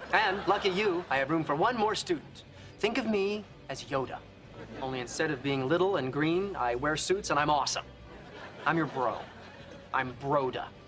And lucky you, I have room for one more student. Think of me as Yoda. Only instead of being little and green, I wear suits and I'm awesome. I'm your bro. I'm Broda.